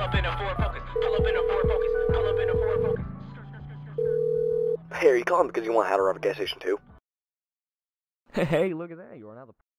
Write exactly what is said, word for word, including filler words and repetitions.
up in a Ford Focus. Pull up in a Ford Focus. Pull up in a Ford Focus. Hey, are you calling because you want to have a gas station too? Hey, look at that. You are now the